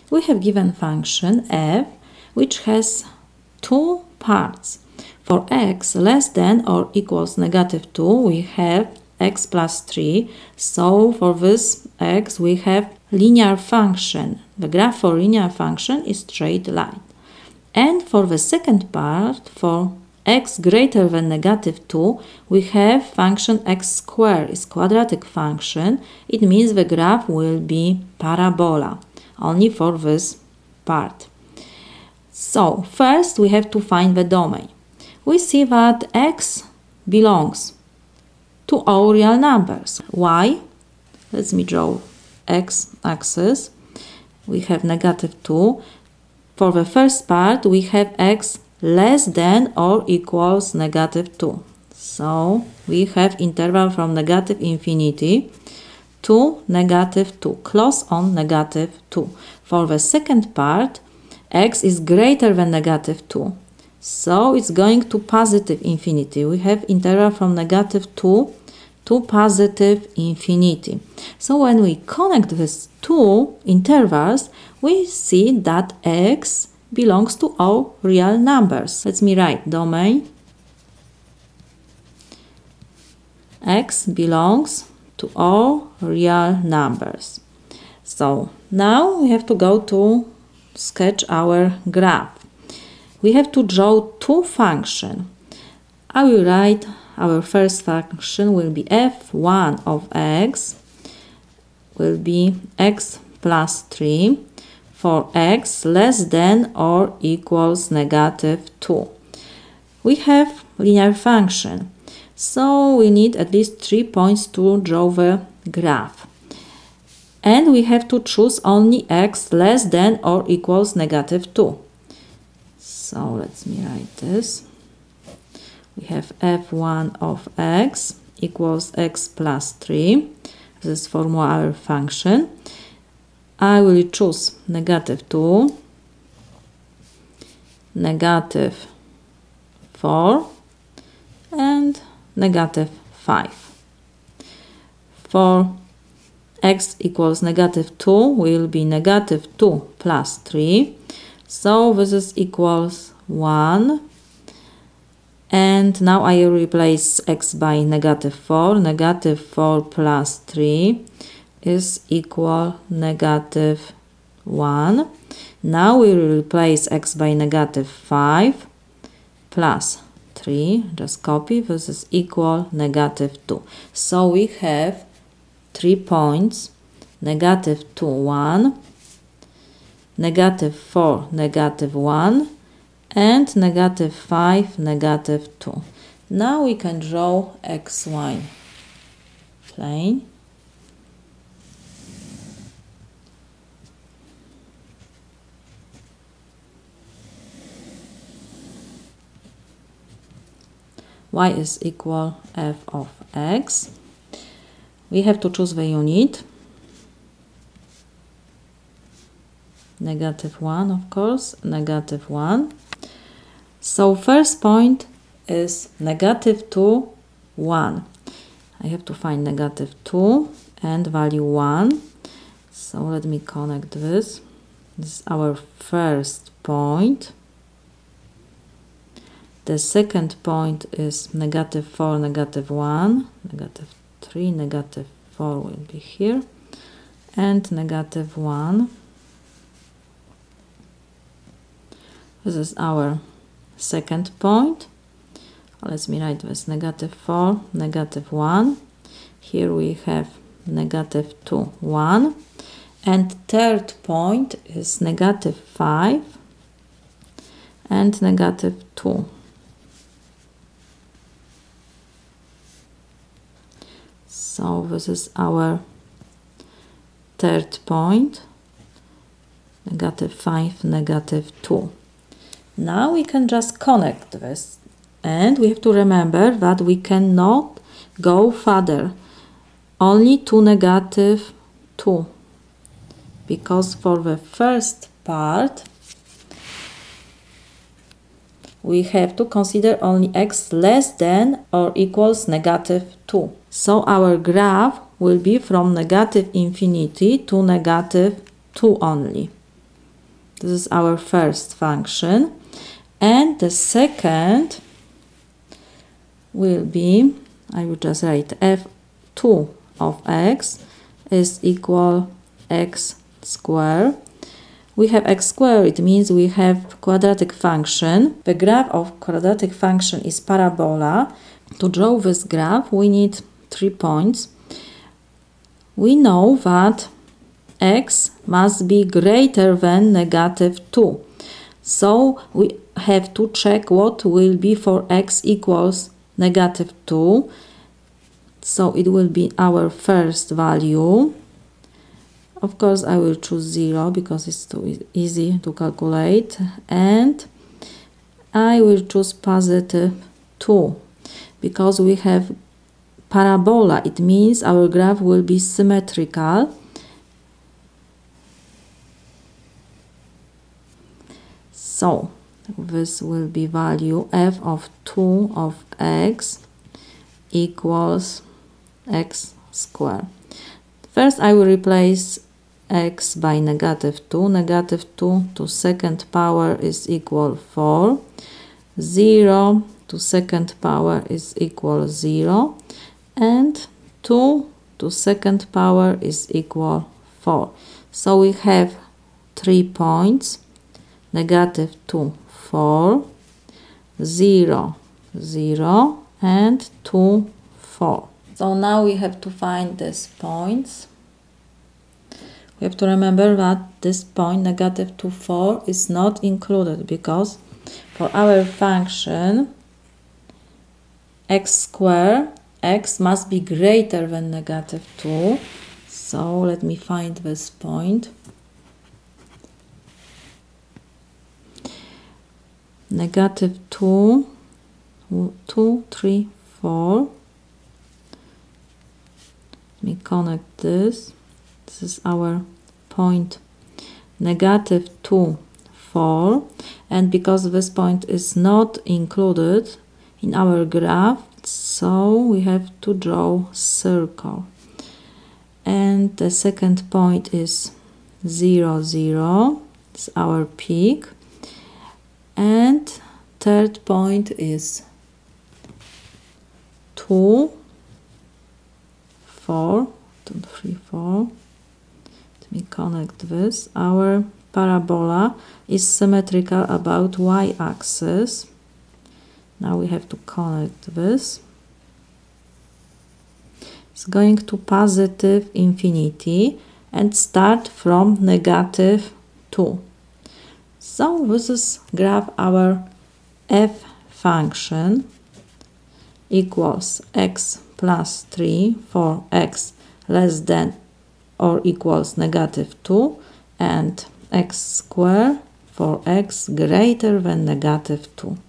we have given function f which has two parts. For x less than or equals -2, we have x plus 3. So for this x, we have linear function. The graph for linear function is straight line. And for the second part, for x greater than -2, we have function x squared is quadratic function. It means the graph will be parabola, only for this part. So first we have to find the domain. We see that x belongs to all real numbers. Why? Let me draw x-axis. We have -2. For the first part, we have x less than or equals -2. So we have interval from -infinity to -2, close on -2. For the second part, x is greater than -2. So it's going to positive infinity. We have interval from -2 to positive infinity. So when we connect these two intervals, we see that x belongs to all real numbers. Let me write domain. X belongs to all real numbers. So now we have to go to sketch our graph. We have to draw two functions. I will write our first function will be f1 of x will be x plus 3 for x less than or equals -2. We have linear function, so we need at least 3 points to draw the graph. And we have to choose only x less than or equals -2. So let me write this. We have f1 of x equals x plus 3. This is formula our function. I will choose -2, -4, and -5. For x equals -2 will be -2 plus 3. So this is equals 1. And now I replace x by -4. -4 plus 3 is equal -1. Now we will replace x by -5 plus 3. Just copy. This is equal -2. So we have 3 points, -2, 1, -4, -1, and -5, -2. Now we can draw xy plane. Y is equal f of x. We have to choose the unit. -1, of course, -1. So first point is -2, 1. I have to find -2 and value 1. So let me connect this. This is our first point. The second point is -4, -1, -3, -4 will be here, and -1. This is our second point. Let me write this -4, -1. Here we have -2, 1. And third point is -5 and -2. So this is our third point, -5, -2. Now we can just connect this, and we have to remember that we cannot go further, only to -2, because for the first part we have to consider only x less than or equals -2. So our graph will be from -infinity to -2 only. This is our first function. And the second will be, I will just write f2 of x is equal x squared. We have x squared, it means we have quadratic function. The graph of quadratic function is parabola. To draw this graph, we need 3 points. We know that x must be greater than -2. So we have to check what will be for x equals -2. So it will be our first value. Of course, I will choose 0 because it's too easy to calculate. And I will choose +2 because we have parabola. It means our graph will be symmetrical. So this will be value f of 2 of x equals x squared. First, I will replace x by -2. -2 to second power is equal 4. 0 to second power is equal 0. And 2 to second power is equal 4. So we have 3 points. -2, 4, 0, 0, and 2, 4. So now we have to find these points. We have to remember that this point, -2, 4, is not included because for our function x squared, x must be greater than -2. So let me find this point. -2, 2, 3, 4. Let me connect this. This is our point -2, 4. And because this point is not included in our graph, so we have to draw a circle. And the second point is 0, 0. It's our peak. And third point is 2, 4, 2, 3, 4. Let me connect this. Our parabola is symmetrical about y-axis. Now we have to connect this. It's going to positive infinity and start from -2. So this is graph our f function equals x plus 3 for x less than or equals -2 and x squared for x greater than -2.